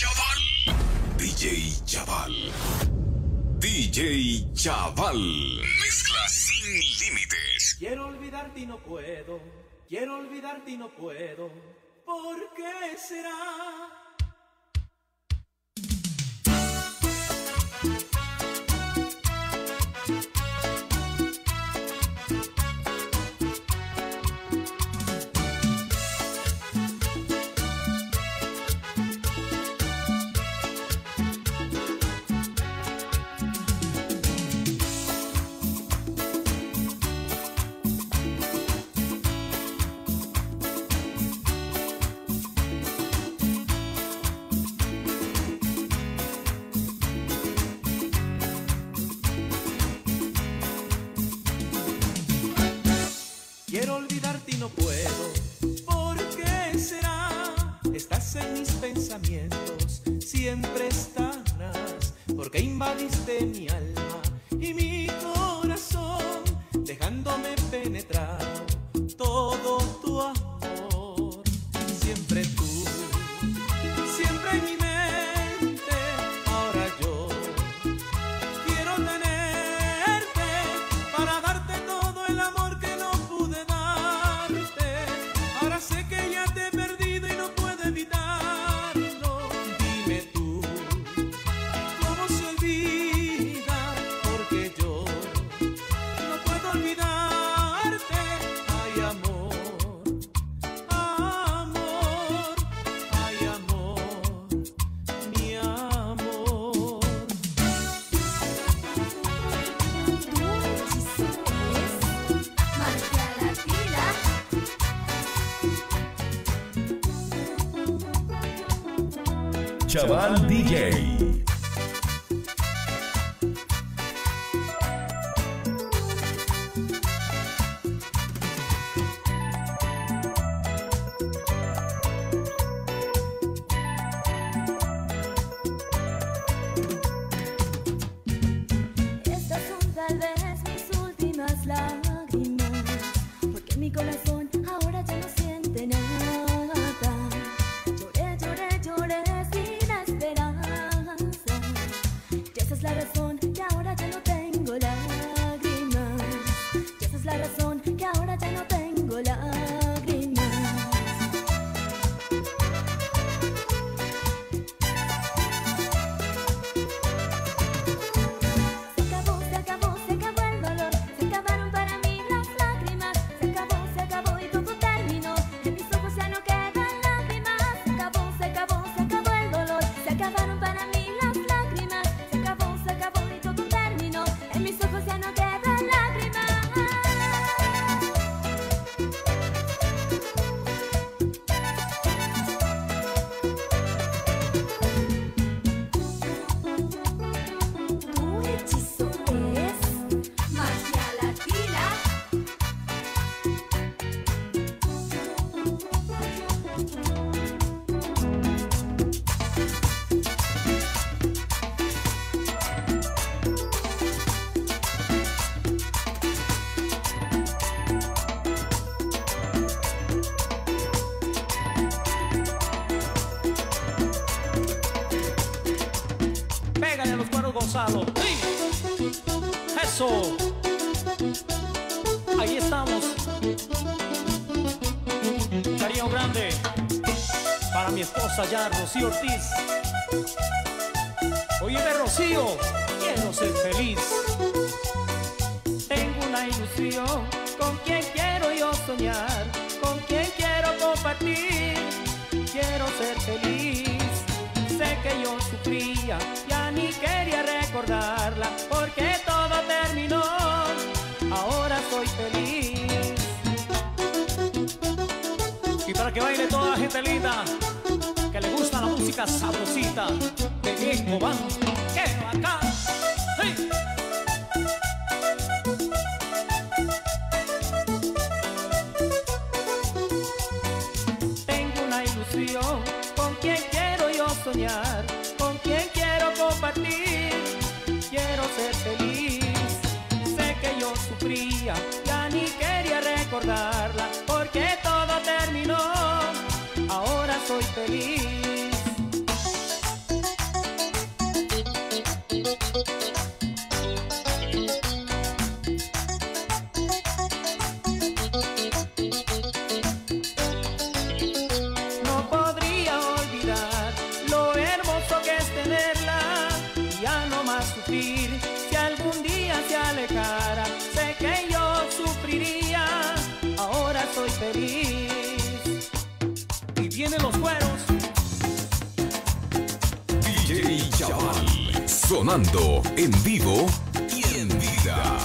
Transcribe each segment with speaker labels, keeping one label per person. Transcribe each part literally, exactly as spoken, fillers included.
Speaker 1: Chaval. D J Chaval. D J Chaval. Mezcla sin límites.
Speaker 2: Quiero olvidarte y no puedo. Quiero olvidarte y no puedo. ¿Por qué será? Quiero olvidarte y no puedo. ¿Por qué será? Estás en mis pensamientos, siempre estarás. Porque invadiste mi alma y mi corazón, dejándome penetrar todo tu amor. Siempre tú, siempre en mi mente. Ahora yo quiero tenerte para darte todo el amor que no pude darte. Ahora sé que ya te he perdido y no puedo evitarlo. Dime tú, ¿cómo se olvida? Porque yo no puedo olvidarte. Ay, amor, amor, ay, amor, mi amor.
Speaker 3: Chaval D J.
Speaker 4: Estas son tal vez mis últimas lágrimas, porque mi corazón ahora ya no siente nada. Lloré, lloré, lloré sin esperanza, y esa es la razón que ahora ya no tengo lágrimas. Y esa es la razón que ahora ya no tengo lágrimas. Se acabó, se acabó, se acabó el dolor. Se acabaron para mí las lágrimas. Se acabó, se acabó y todo terminó. En mis ojos ya no quedan lágrimas. Se acabó, se acabó, se acabó el dolor. Se acabaron para mí las lágrimas. Se acabó, se acabó y todo terminó. En mis ojos ya no quedan lágrimas. Tu hechizo es magia latina.
Speaker 2: Pégale a los cuernos, Gonzalo. ¡Sí! Eso. Ahí estamos. Cariño grande para mi esposa ya, Rocío Ortiz. Oye, Rocío, quiero ser feliz.
Speaker 5: Tengo una ilusión con quien quiero yo soñar, con quien quiero compartir. Quiero ser feliz. Sé que yo sufría, ya ni quería recordarla, porque todo terminó. Ahora soy feliz.
Speaker 2: Y para que baile toda la gente linda que le gusta la música sabrosita de Diego Van. ¡Qué bacán! ¡Sí!
Speaker 5: Tengo una ilusión con quien quiero yo soñar, con quien quiero compartir. Quiero ser feliz. Sé que yo sufría, ya ni quería recordarla, porque todo terminó. Ahora soy feliz. feliz. Y vienen los cueros.
Speaker 1: D J Chaval, sonando en vivo y en vida.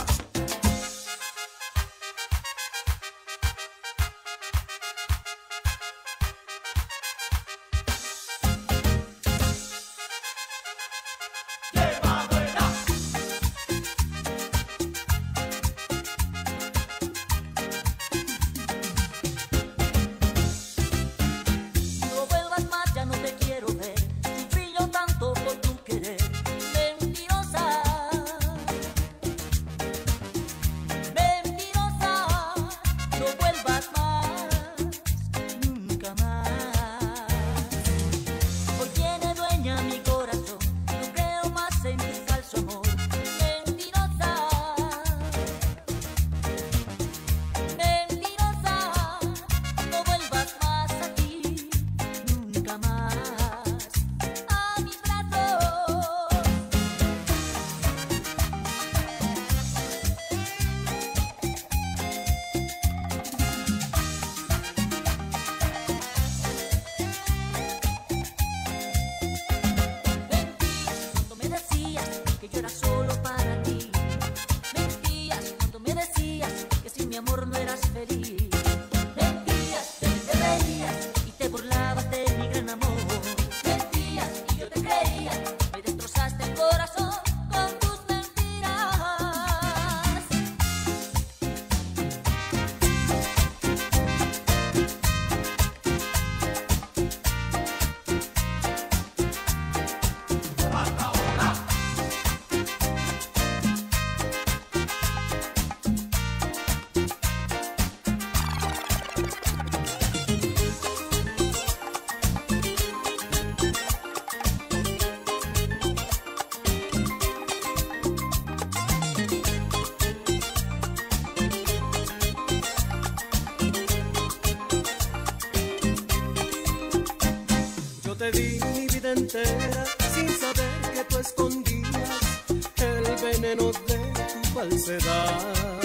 Speaker 6: Te di mi vida entera sin saber que tú escondías el veneno de tu falsedad.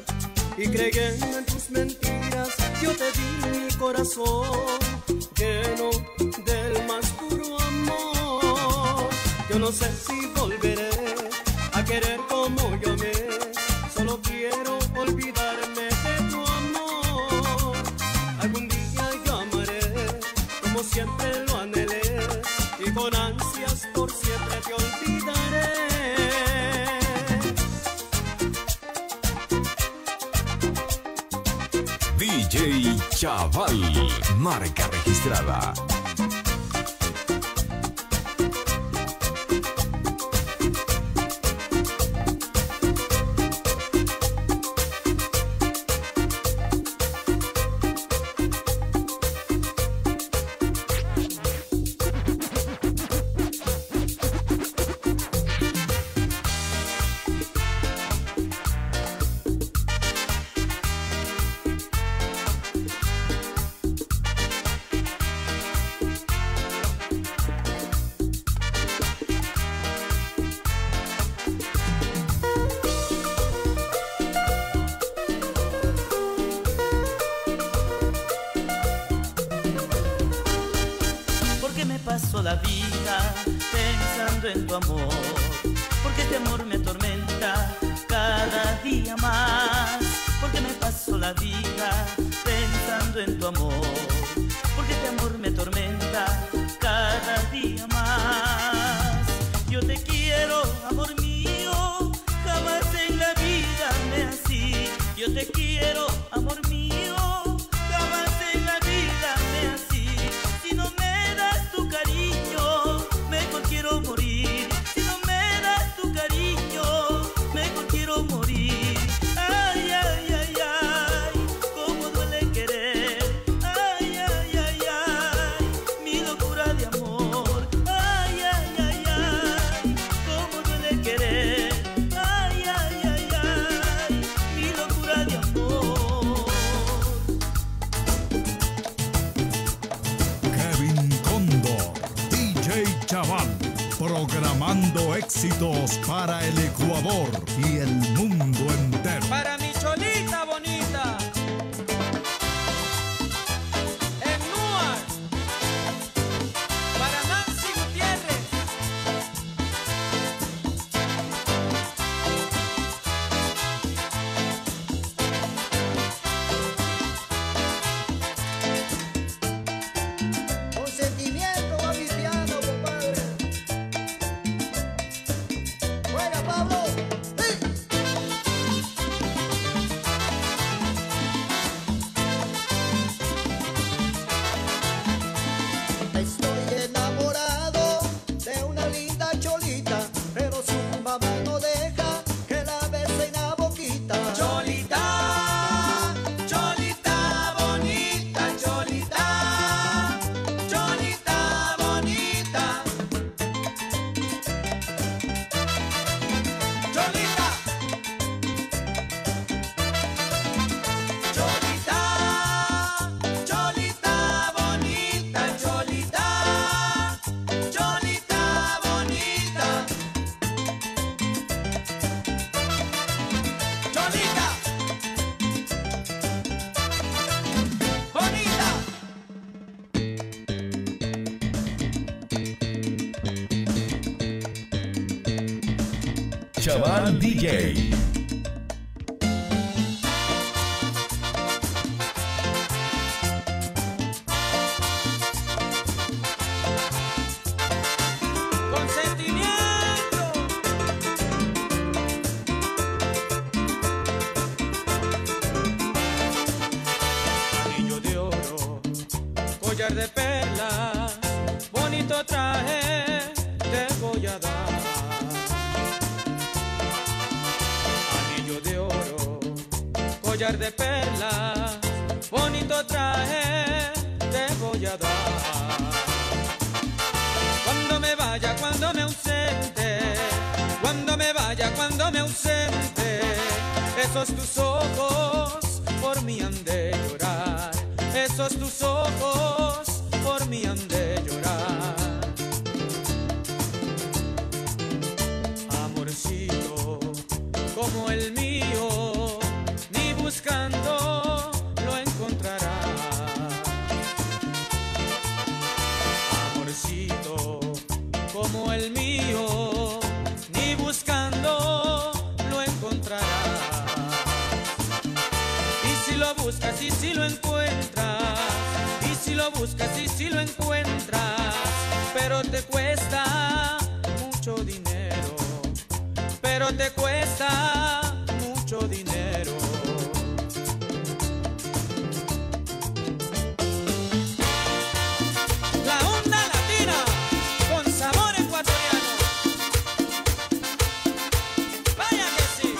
Speaker 6: Y creyendo en tus mentiras, yo te di mi corazón lleno del más puro amor. Yo no sé si volveré a querer como yo amé, solo quiero olvidarme de tu amor. Algún día yo amaré como siempre lo anhelé, y con ansias por siempre te olvidaré.
Speaker 1: D J Chaval, marca registrada.
Speaker 7: Paso la vida pensando en tu amor, porque este amor me atormenta cada día más. Porque me paso la vida pensando en tu amor, porque este amor me atormenta cada día más. Yo te quiero, amor mío, jamás en la vida me así. Yo te quiero, amor mío, jamás en la vida me así. Si no me das tu cariño, mejor quiero morir. Si no me das tu cariño, mejor quiero morir. Ay, ay, ay, ay, cómo duele querer. Ay, ay, ay, ay, mi locura de amor. Ay, ay, ay, ay, cómo duele querer. Ay, ay, ay, ay, mi locura de amor.
Speaker 3: Kevin Cóndor, D J Chaval, programando éxitos para el Ecuador y el mundo entero.
Speaker 5: Para mi cholita bonita.
Speaker 1: Chaval D J.
Speaker 5: De perlas, bonito traje te voy a dar. Anillo de oro, collar de perlas, bonito traje te voy a dar. Cuando me vaya, cuando me ausente, cuando me vaya, cuando me ausente, esos tus ojos por mí han de llorar. Esos tus ojos por mí han de llorar. Amorcito como el mío, ni buscando lo encontrarás. Amorcito como el mío, ni buscando lo encontrarás. Y si lo buscas y si lo encuentras, y si lo buscas y si lo encuentras, pero te cuesta mucho dinero, pero te cuesta mucho dinero. La onda latina con sabor ecuatoriano. Vaya que sí.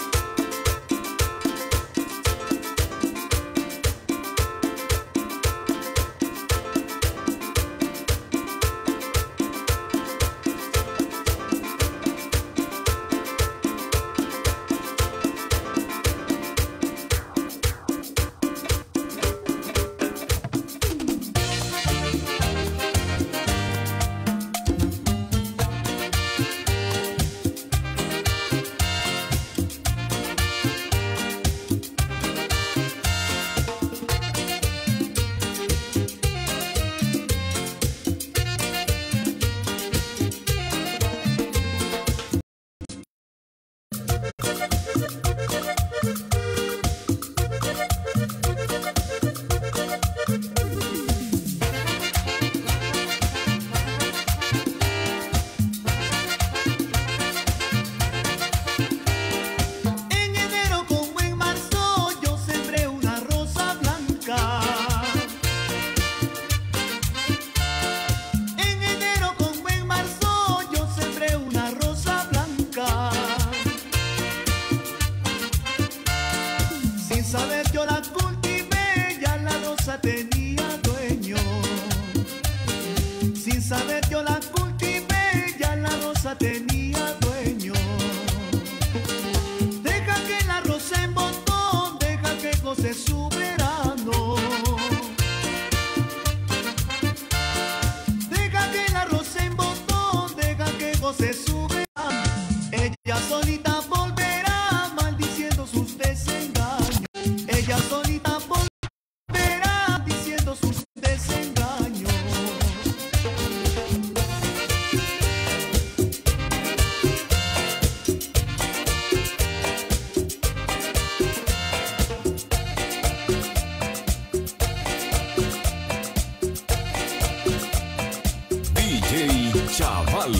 Speaker 1: Chaval,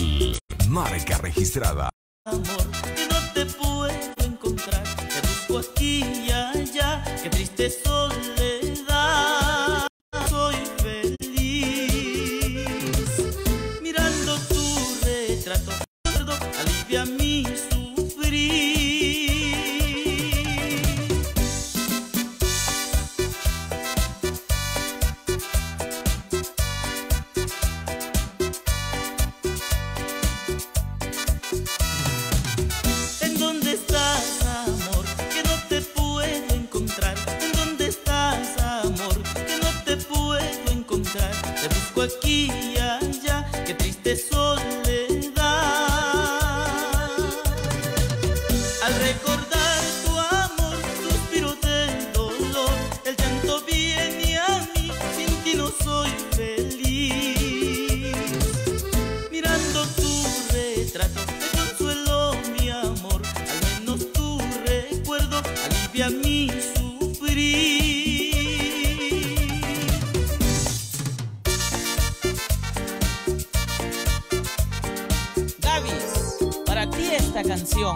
Speaker 1: marca registrada.
Speaker 7: Amor, que no te puedo encontrar, te busco aquí y allá, qué triste soledad. Soy feliz mirando tu retrato, alivia mi sufrir. Aquí y allá, qué triste soledad. Al recordar tu amor, suspiro del dolor. El llanto viene a mí, sin ti no soy feliz. Mirando tu retrato, te consuelo mi amor.
Speaker 8: esta canción.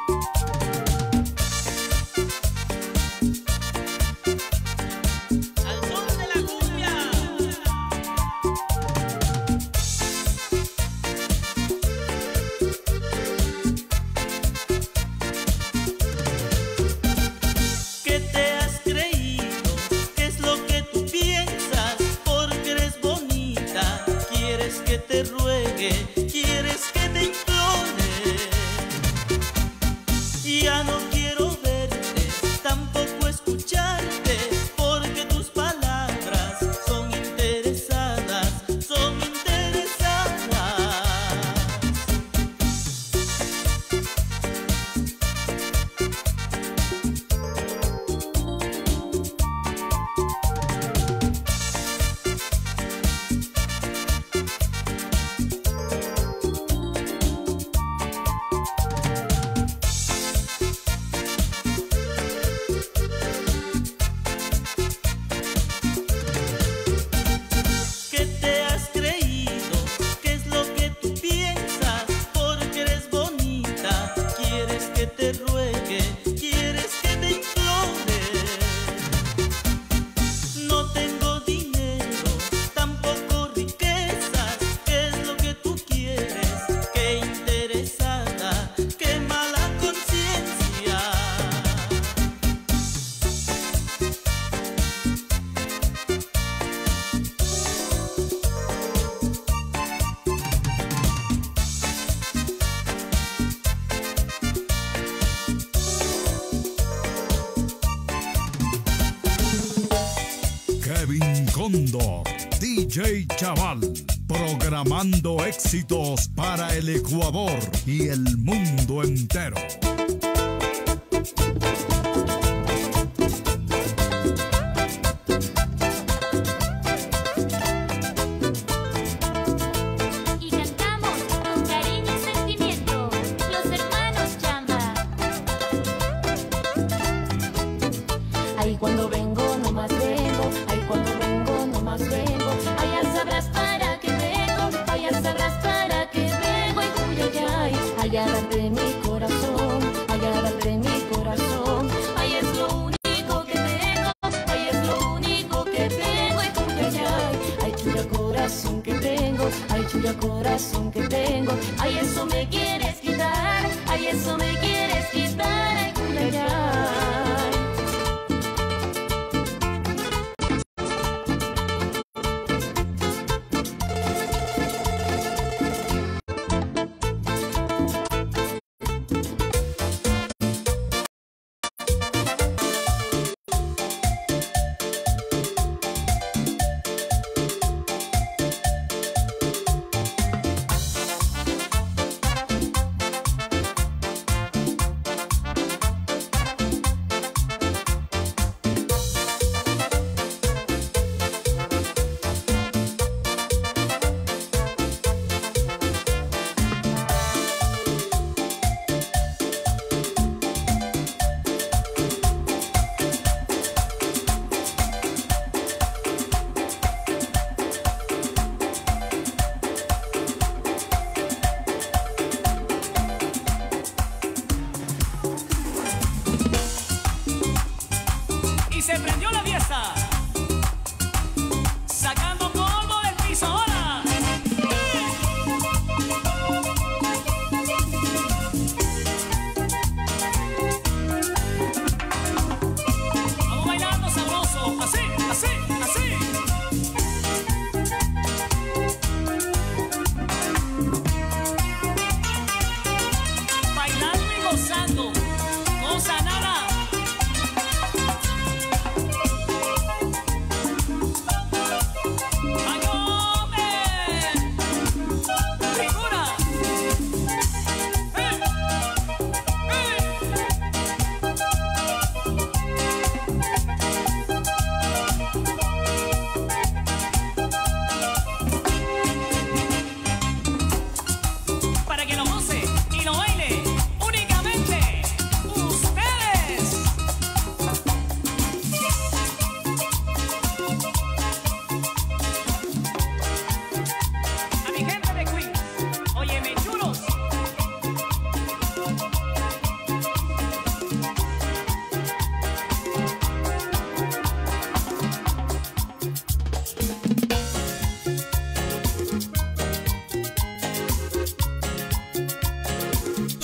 Speaker 3: Cóndor, D J Chaval, programando éxitos para el Ecuador y el mundo entero.
Speaker 4: Y cantamos con cariño y sentimiento, los hermanos Chamba. Ahí cuando vengo, no más vengo, ahí cuando vengo, no más vengo, allá sabrás para qué vengo, allá sabrás para qué vengo, ay, uy, ay, ay, allá darte mi corazón, allá darte mi corazón, ay, es lo único que tengo, ay, es lo único que tengo, ay, uy, ay, ay, ay, chulla corazón que tengo, ay, chulla corazón que tengo, ay, eso me quieres quitar, ay, eso me quieres quitar, ay, uy, ay, ay.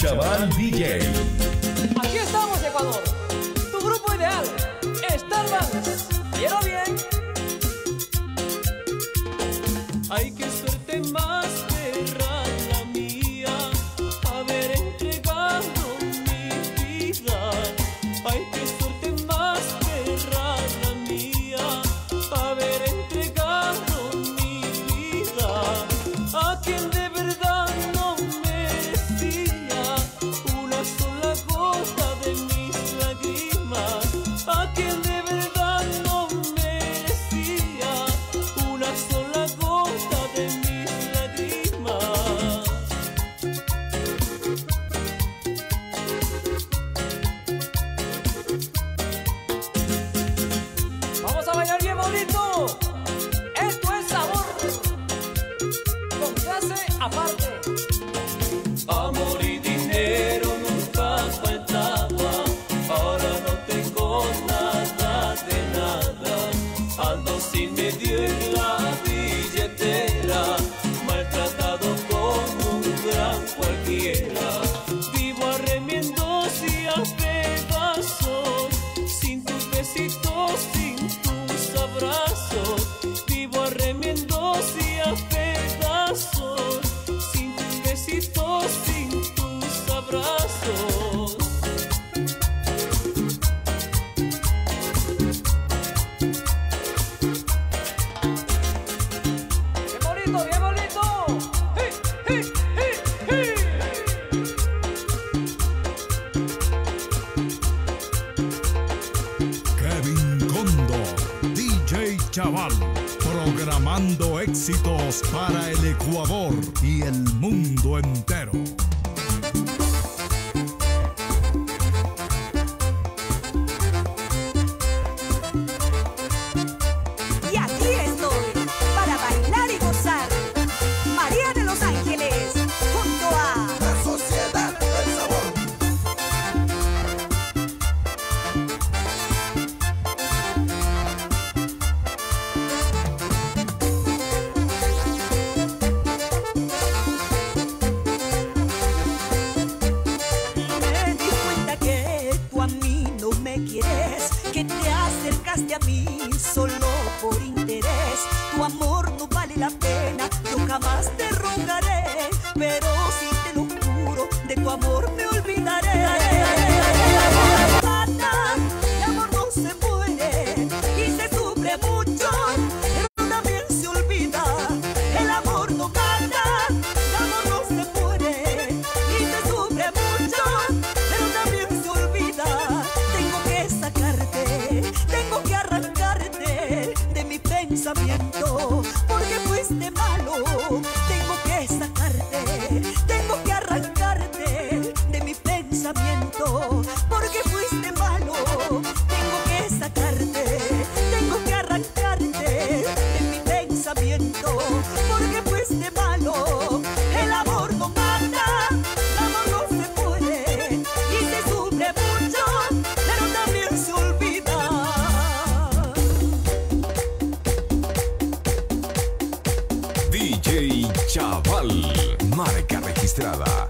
Speaker 1: Chaval D J.
Speaker 2: Aquí estamos, Ecuador. Tu grupo ideal, Starbucks. ¿Oyeron bien?
Speaker 6: Ay, qué suerte más perra la mía, haber entregado mi vida. Ay, qué suerte más perra la mía, haber entregado mi vida a quien de verdad no merecía una sola gota de mis lágrimas, a quien de verdad no merecía una sola gota de mis lágrimas.
Speaker 2: Vamos a bailar bien bonito. Esto es sabor. Con clase aparte.
Speaker 6: Amor y dinero nunca faltaba, ahora no tengo nada de nada. Ando sin medio en la billetera, maltratado como un gran cualquiera. Vivo a remiendos y a pedazos, sin tus besitos, sin tus abrazos. Vivo a remiendos y a pedazos, sin tus besitos, sin tus abrazos.
Speaker 2: Bien bonito, bien bonito. ¡Hey, hey, hey, hey!
Speaker 3: Kevin Condo, D J Chaval, programando éxitos para el Ecuador y el mundo entero.
Speaker 8: Y aquí estoy para bailar y gozar. María de Los Ángeles junto a
Speaker 9: La Sociedad del Sabor.
Speaker 8: Me di cuenta que tú a mí no me quieres, que te acercaste a mí solo por interés. Tu amor no vale la pena, yo jamás te rogaré, pero si te lo juro, de tu amor me olvidaré. Mata, el amor no se muere y se sufre mucho, pero también se olvida. El amor no mata, el amor no se muere y se sufre mucho, pero también se olvida. Tengo que sacarte, tengo que arrancarte de mi pensamiento, porque fuiste malo. Tengo que sacarte, tengo que arrancarte de mi pensamiento, porque fuiste malo. Tengo que sacarte, tengo que arrancarte de mi pensamiento, porque fuiste malo. El amor no mata, el amor no se muere y se sufre mucho, pero también se olvida.
Speaker 1: D J Chaval, marca registrada.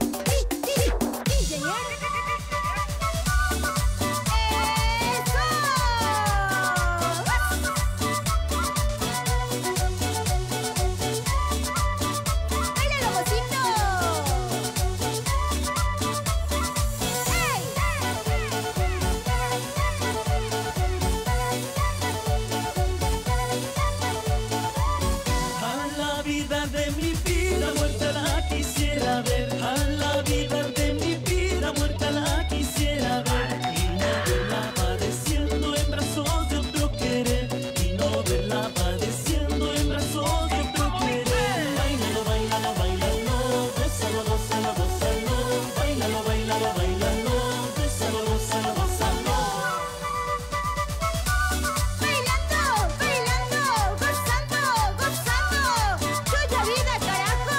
Speaker 7: A la vida de mi vida muerta la quisiera ver. A la vida de mi vida muerta la quisiera ver. Y no verla padeciendo en brazos de otro querer. Y no verla padeciendo en brazos de otro querer. Bailalo, bailalo, bailalo, gózalo, gózalo, gózalo. Bailalo, bailalo, bailalo, gózalo, gózalo, gózalo.
Speaker 4: Bailando, bailando, gozando, gozando. Tuya vida, carajo.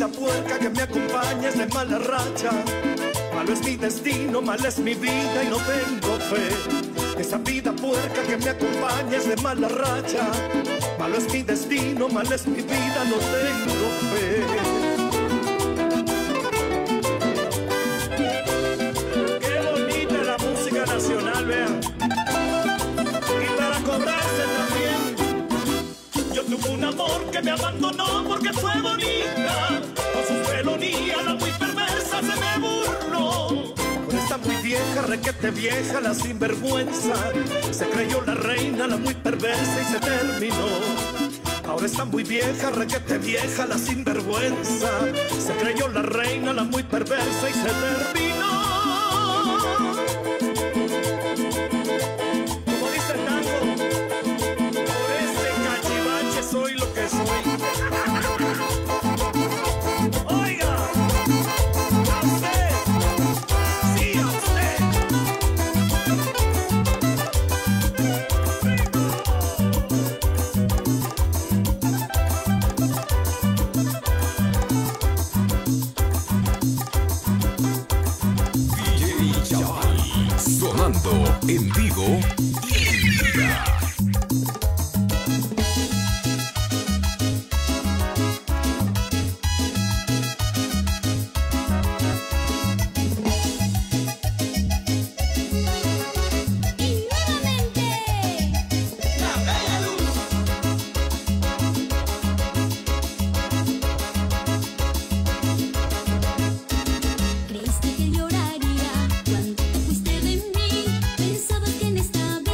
Speaker 6: vida puerca que me acompaña es de mala racha. Malo es mi destino, mal es mi vida y no tengo fe. Esa vida puerca que me acompaña es de mala racha. Malo es mi destino, mal es mi vida, no tengo fe. Qué bonita la música nacional, vean. Y para cobrarse también. Yo tuve un amor que me abandonó porque fue bonita. Con su felonía, la muy perversa se me burló. Con esta muy vieja, requete vieja, la sinvergüenza. Se creyó la reina, la muy perversa y se terminó. Ahora está muy vieja, requete vieja, la sinvergüenza. Se creyó la reina, la muy perversa y se terminó. Como dice el tango, por este cachivache soy lo que soy. Oiga, a usted, sí a usted.
Speaker 1: D J Chaval, sonando en vivo y en vida.
Speaker 4: Y nuevamente. Creíste que lloraría cuando te fuiste de mí. Pensabas que en esta vida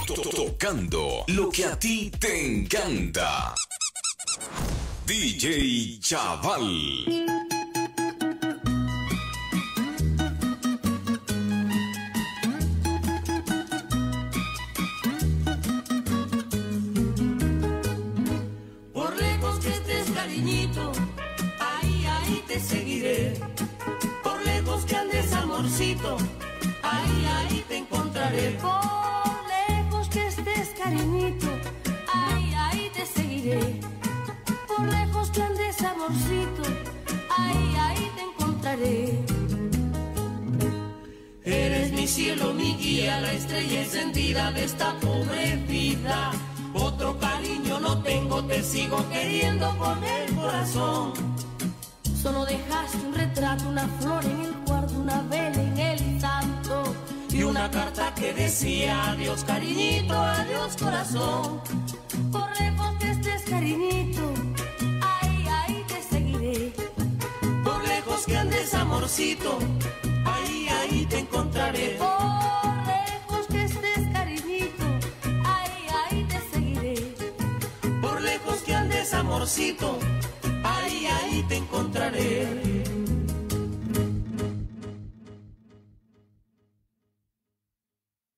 Speaker 1: Tocando lo que a ti te encanta. D J Chaval.
Speaker 10: Ahí, ahí te seguiré. Por lejos que andes, amorcito, ahí, ahí te encontraré.
Speaker 4: Por lejos que estés, cariñito, ahí, ahí te seguiré. Por lejos que andes, amorcito, ahí, ahí te encontraré.
Speaker 10: Eres mi cielo, mi guía, la estrella encendida de esta pobre vida. Otro cariño no tengo, te sigo queriendo con el corazón.
Speaker 4: Solo dejaste un retrato, una flor en el cuarto, una vela en el santo
Speaker 10: y una carta que decía adiós cariñito, adiós corazón.
Speaker 4: Por lejos que estés, cariñito, ahí, ahí te seguiré.
Speaker 10: Por lejos que andes, amorcito, ahí, ahí te encontraré.
Speaker 4: Por lejos que estés, cariñito, ahí, ahí te seguiré.
Speaker 10: Por lejos que andes, amorcito, ahí, ahí te encontraré.